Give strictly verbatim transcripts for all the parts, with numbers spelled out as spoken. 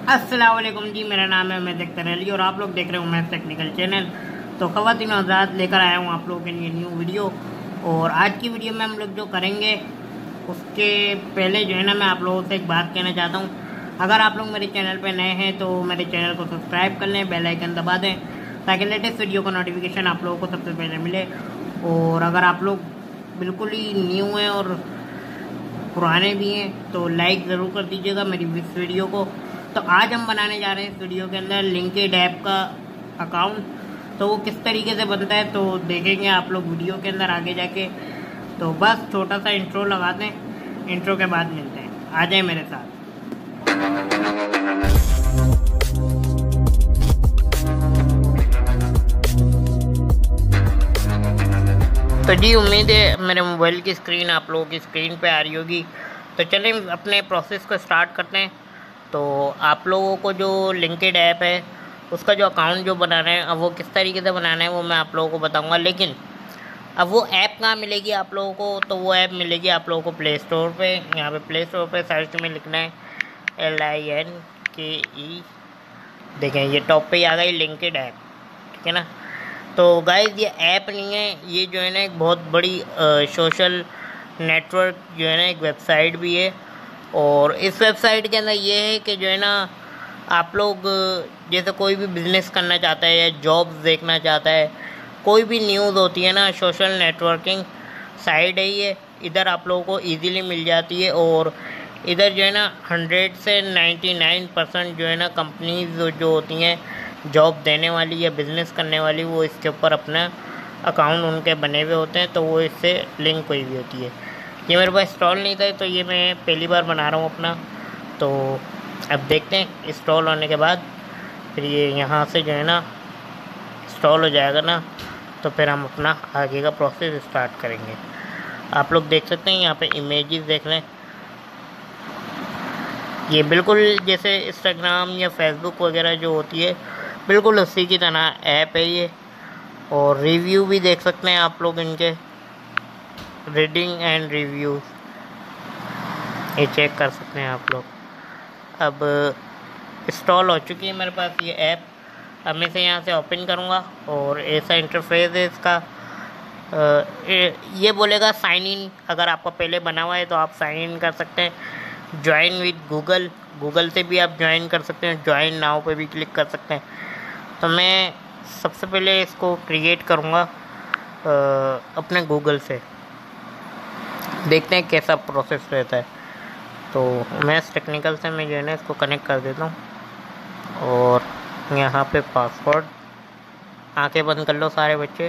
अस्सलाम वालेकुम जी, मेरा नाम है उमैद अख्तर अली और आप लोग देख रहे हो उमैद टेक्निकल चैनल। तो ख़वातीन और हज़रात, लेकर आया हूँ आप लोगों के लिए न्यू वीडियो। और आज की वीडियो में हम लोग जो करेंगे उसके पहले जो है ना, मैं आप लोगों से एक बात कहना चाहता हूँ। अगर आप लोग मेरे चैनल पर नए हैं तो मेरे चैनल को सब्सक्राइब कर लें, बेल आइकन दबा दें ताकि लेटेस्ट वीडियो का नोटिफिकेशन आप लोगों को सबसे पहले मिले। और अगर आप लोग बिल्कुल ही न्यू हैं और पुराने भी हैं तो लाइक ज़रूर कर दीजिएगा मेरी इस वीडियो को। तो आज हम बनाने जा रहे हैं इस वीडियो के अंदर लिंक्डइन ऐप का अकाउंट। तो वो किस तरीके से बनता है तो देखेंगे आप लोग वीडियो के अंदर आगे जाके। तो बस छोटा सा इंट्रो लगा दें, इंट्रो के बाद मिलते हैं। आ जाए मेरे साथ। तो जी, उम्मीद है मेरे मोबाइल की स्क्रीन आप लोगों की स्क्रीन पे आ रही होगी। तो चलें अपने प्रोसेस को स्टार्ट करते हैं। तो आप लोगों को जो लिंक्डइन ऐप है उसका जो अकाउंट जो बनाना है, अब वो किस तरीके से बनाना है वो मैं आप लोगों को बताऊंगा। लेकिन अब वो ऐप कहाँ मिलेगी आप लोगों को, तो वो ऐप मिलेगी आप लोगों को प्ले स्टोर पे। यहाँ पे प्ले स्टोर पे सर्च में लिखना है एल आई एन के ई। देखें ये टॉप पे आ गई लिंक्डइन ऐप, ठीक है ना। तो गाइस ये ऐप नहीं है, ये जो है ना एक बहुत बड़ी सोशल नेटवर्क जो है ना एक वेबसाइट भी है। और इस वेबसाइट के अंदर ये है कि जो है ना आप लोग जैसे कोई भी बिज़नेस करना चाहता है या जॉब्स देखना चाहता है, कोई भी न्यूज़ होती है ना, सोशल नेटवर्किंग साइट है ये। इधर आप लोगों को इजीली मिल जाती है। और इधर जो है ना हंड्रेड से नाइन्टी नाइन परसेंट जो है ना कंपनीज जो होती हैं जॉब देने वाली या बिज़नेस करने वाली, वो इसके ऊपर अपना अकाउंट उनके बने हुए होते हैं। तो वो इससे लिंक हुई हुई होती है। ये मेरे पास इंस्टॉल नहीं था तो ये मैं पहली बार बना रहा हूँ अपना। तो अब देखते हैं इंस्टॉल होने के बाद फिर ये यहाँ से जो है ना इंस्टॉल हो जाएगा ना, तो फिर हम अपना आगे का प्रोसेस स्टार्ट करेंगे। आप लोग देख सकते हैं यहाँ पे इमेजेस देख लें, ये बिल्कुल जैसे इंस्टाग्राम या फेसबुक वगैरह जो होती है बिल्कुल उसी की तरह ऐप है ये। और रिव्यू भी देख सकते हैं आप लोग इनके, रीडिंग एंड रिव्यूज़ ये चेक कर सकते हैं आप लोग। अब इंस्टॉल हो चुकी है मेरे पास ये ऐप। अब मैं इसे यहाँ से ओपन करूँगा और ऐसा इंटरफेस है इसका। ये बोलेगा साइन इन, अगर आपका पहले बना हुआ है तो आप साइन इन कर सकते हैं। ज्वाइन विद गूगल, गूगल से भी आप ज्वाइन कर सकते हैं, ज्वाइन नाउ पे भी क्लिक कर सकते हैं। तो मैं सबसे पहले इसको क्रिएट करूँगा अपने गूगल से, देखते हैं कैसा प्रोसेस रहता है। तो मैं इस टेक्निकल से मैं जो है ना इसको कनेक्ट कर देता हूँ और यहाँ पे पासवर्ड, आंखें बंद कर लो सारे बच्चे।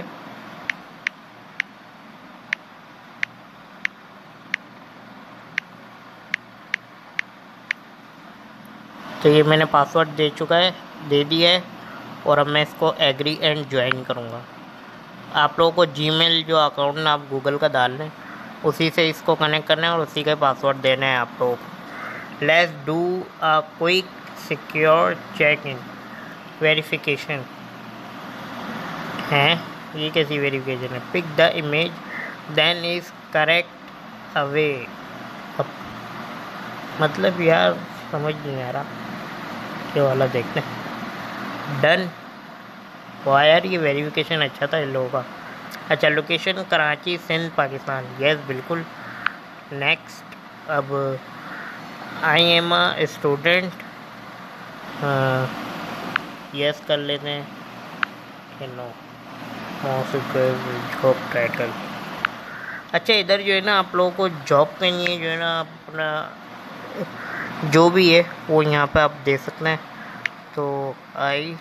तो ये मैंने पासवर्ड दे चुका है, दे दिया है। और अब मैं इसको एग्री एंड ज्वाइन करूँगा। आप लोगों को जीमेल जो अकाउंट आप गूगल का डाल लें, उसी से इसको कनेक्ट करना है और उसी का पासवर्ड देना है आप लोगों को। Let's do a quick secure check in verification है। ये कैसी वेरिफिकेशन है? Pick the image then is correct away. मतलब यार समझ नहीं आ रहा, ये वाला देखते हैं। डन। वाह यार ये वेरिफिकेशन अच्छा था इन लोगों का। अच्छा, लोकेशन कराची सिंध पाकिस्तान, यस बिल्कुल। नेक्स्ट। अब I am a student, yes कर लेते हैं। No job title. अच्छा, इधर जो है ना आप लोगों को जॉब के लिए जो है ना अपना जो भी है वो यहाँ पे आप दे सकते हैं। तो आई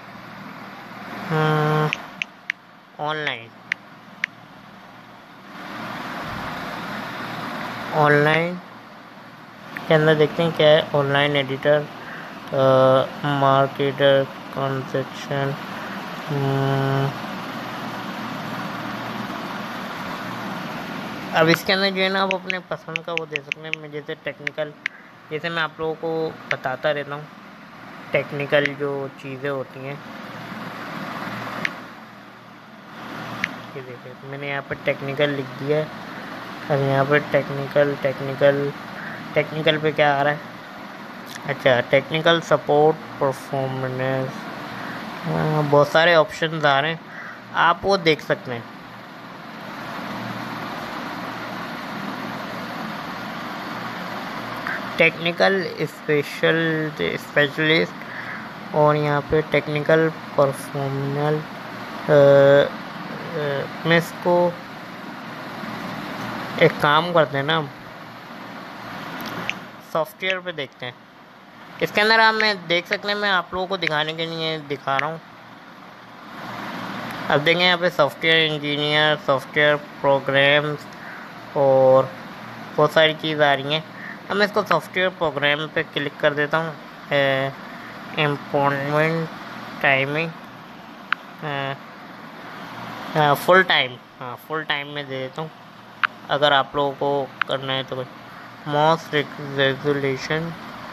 ऑनलाइन ऑनलाइन के अंदर देखते हैं क्या है। ऑनलाइन एडिटर, मार्केटर, कंस्ट्रक्शन, अब इसके अंदर जो है ना आप अपने पसंद का वो दे सकते हैं। मैं जैसे टेक्निकल, जैसे मैं आप लोगों को बताता रहता हूँ टेक्निकल जो चीज़ें होती हैं। ये देखिए मैंने यहाँ पर टेक्निकल लिख दिया है। अब यहाँ पर टेक्निकल टेक्निकल टेक्निकल पे क्या आ रहा है, अच्छा, टेक्निकल सपोर्ट परफॉर्मेंस, बहुत सारे ऑप्शन आ रहे हैं, आप वो देख सकते हैं। टेक्निकल स्पेशल स्पेशलिस्ट और यहाँ पे टेक्निकल परफॉर्मल। मैं इसको एक काम करते हैं ना, सॉफ्टवेयर पे देखते हैं। इसके अंदर आप मैं देख सकते हैं, मैं आप लोगों को दिखाने के लिए दिखा रहा हूँ। अब देखें यहाँ पे सॉफ्टवेयर इंजीनियर, सॉफ्टवेयर प्रोग्राम्स और बहुत सारी चीज़ आ रही हैं। अब मैं इसको सॉफ्टवेयर प्रोग्राम पे क्लिक कर देता हूँ। एम्प्लॉयमेंट टाइमिंग फुल टाइम, हाँ फुल टाइम में दे देता हूँ अगर आप लोगों को करना है तो। मॉस रेगुलेशन,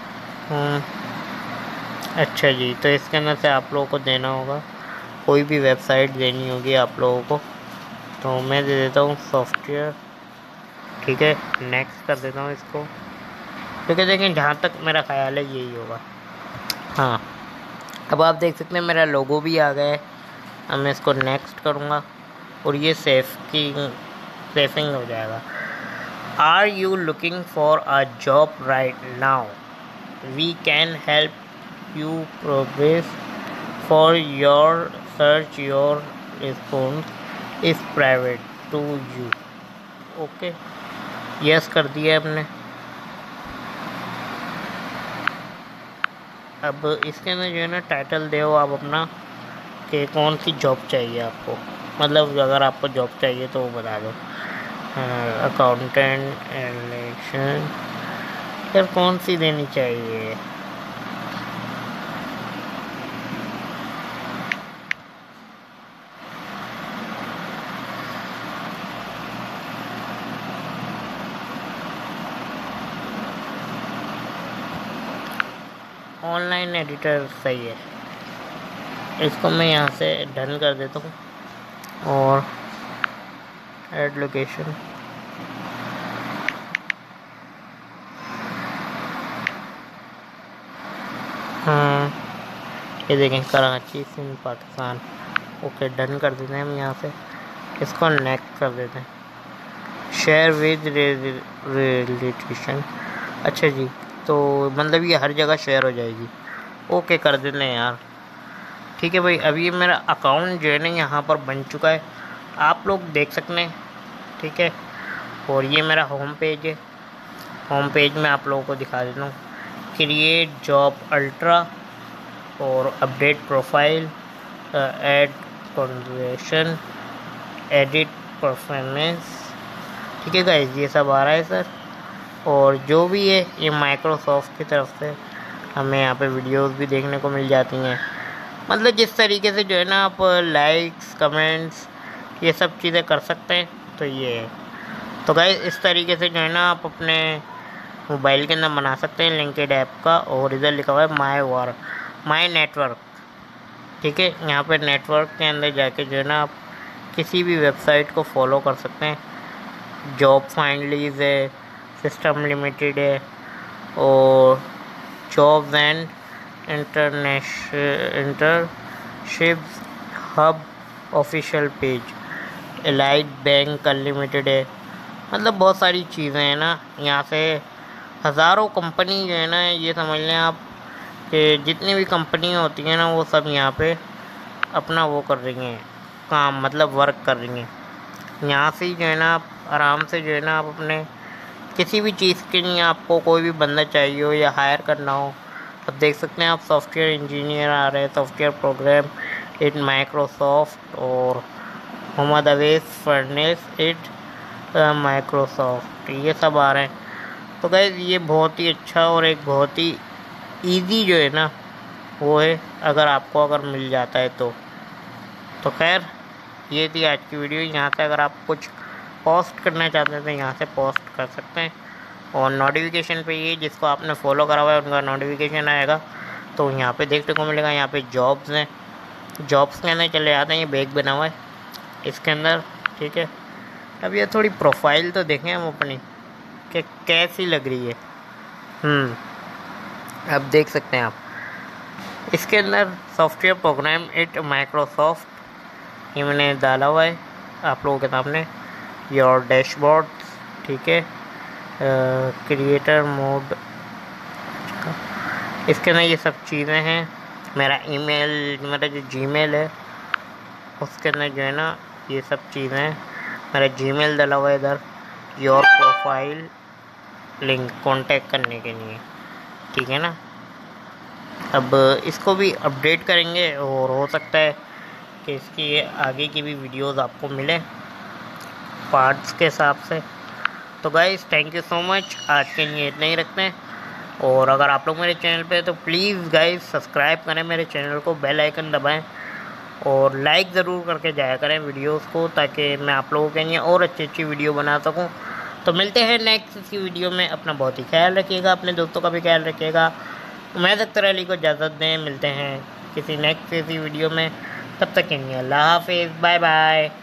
अच्छा जी, तो इसके अंदर से आप लोगों को देना होगा, कोई भी वेबसाइट देनी होगी आप लोगों को। तो मैं दे देता हूँ सॉफ्टवेयर, ठीक है, नेक्स्ट कर देता हूँ इसको, क्योंकि देखें जहाँ तक मेरा ख्याल है यही होगा। हाँ, अब आप देख सकते हैं मेरा लोगो भी आ गया है। अब मैं इसको नेक्स्ट करूँगा और ये सेफ की सेफिंग हो जाएगा। Are you looking for a job right now? We can help you progress for your search, your response is private to you. Okay, yes कर दिया हमने। अब इसके अंदर जो है ना टाइटल दो आप अपना, कि कौन सी जॉब चाहिए आपको, मतलब अगर आपको जॉब चाहिए तो वो बता दो। अकाउंटेंट, इलेक्शन, यार कौन सी देनी चाहिए? ऑनलाइन एडिटर सही है, इसको मैं यहाँ से डन कर देता हूँ। और ऐड लोकेशन, हाँ ये देखें कराची सिंध पाकिस्तान। ओके, डन कर देते हैं हम यहाँ से, इसको नेक्स्ट कर देते हैं। शेयर विद रिलेशन, अच्छा जी, तो मतलब ये हर जगह शेयर हो जाएगी। ओके कर देते हैं यार, ठीक है भाई। अभी ये मेरा अकाउंट जो है ना यहाँ पर बन चुका है, आप लोग देख सकते हैं, ठीक है। और ये मेरा होम पेज है, होम पेज में आप लोगों को दिखा देता हूँ। क्रिएट जॉब अल्ट्रा और update profile, add conversation, edit performance, ठीक है गाइस, ये सब आ रहा है सर। और जो भी है ये माइक्रोसॉफ्ट की तरफ से हमें यहाँ पे वीडियोस भी देखने को मिल जाती हैं। मतलब जिस तरीके से जो है ना आप लाइक्स, कमेंट्स, ये सब चीज़ें कर सकते हैं, तो ये है। तो गाइस इस तरीके से जो है ना आप अपने मोबाइल के अंदर बना सकते हैं लिंक्डइन ऐप का। और इधर लिखा हुआ है माई वर्क, माई नेटवर्क, ठीक है। यहाँ पे नेटवर्क के अंदर जाके जो है ना आप किसी भी वेबसाइट को फॉलो कर सकते हैं। जॉब फाइंडलीज है, सिस्टम लिमिटेड है, और jobs and international internship hub official page, elite bank unlimited है। मतलब बहुत सारी चीज़ें हैं ना, यहाँ से हज़ारों कंपनी जो है ना, ये समझ लें आप कि जितनी भी कंपनी होती हैं ना वो सब यहाँ पे अपना वो कर रही हैं काम, मतलब वर्क कर रही हैं। यहाँ से जो है ना आप आराम से जो है ना आप अपने किसी भी चीज़ के लिए आपको कोई भी बंदा चाहिए हो या हायर करना हो, अब देख सकते हैं आप सॉफ्टवेयर इंजीनियर आ रहे हैं, सॉफ्टवेयर प्रोग्राम इट माइक्रोसॉफ्ट, और मोहम्मद अवेस फर्नेस इट माइक्रोसॉफ्ट, ये सब आ रहे हैं। तो गाइस ये बहुत ही अच्छा और एक बहुत ही इजी जो है ना वो है, अगर आपको अगर मिल जाता है तो। तो खैर ये थी आज की वीडियो। यहाँ से अगर आप कुछ पोस्ट करना चाहते हैं तो यहाँ से पोस्ट कर सकते हैं। और नोटिफिकेशन पे ये जिसको आपने फॉलो करा हुआ है उनका नोटिफिकेशन आएगा, तो यहाँ पे देखने को मिलेगा। यहाँ पे जॉब्स हैं, जॉब्स के अंदर चले जाते हैं, ये बैग बना हुआ है इसके अंदर, ठीक है। अब ये थोड़ी प्रोफाइल तो देखें हम अपनी कि कैसी लग रही है। हम्म अब देख सकते हैं आप इसके अंदर सॉफ्टवेयर प्रोग्राम इट माइक्रोसॉफ्ट ये मैंने डाला हुआ है आप लोगों के सामने। योर डैशबोर्ड, ठीक है, क्रिएटर मोड, इसके अंदर ये सब चीज़ें हैं। मेरा ईमेल, मेरा जो जीमेल है उसके अंदर जो है ना ये सब चीज़ें हैं। मेरा जीमेल डाला हुआ है इधर। योर प्रोफाइल लिंक कांटेक्ट करने के लिए, ठीक है ना। अब इसको भी अपडेट करेंगे और हो सकता है कि इसकी आगे की भी वीडियोस आपको मिले पार्ट्स के हिसाब से। तो guys thank you so much, आज के लिए इतना ही रखते हैं। और अगर आप लोग मेरे चैनल पे तो प्लीज़ गाइस सब्सक्राइब करें मेरे चैनल को, बेल आइकन दबाएं और लाइक ज़रूर करके जाया करें वीडियोस को, ताकि मैं आप लोगों के लिए और अच्छी अच्छी वीडियो बना सकूं। तो मिलते हैं नेक्स्ट इसी वीडियो में। अपना बहुत ही ख्याल रखिएगा, अपने दोस्तों का भी ख्याल रखिएगा। मैं अख्तर अली को इजाज़त दें, मिलते हैं किसी नेक्स्ट इसी वीडियो में। तब तक के लिए अल्लाह हाफिज़, बाय बाय।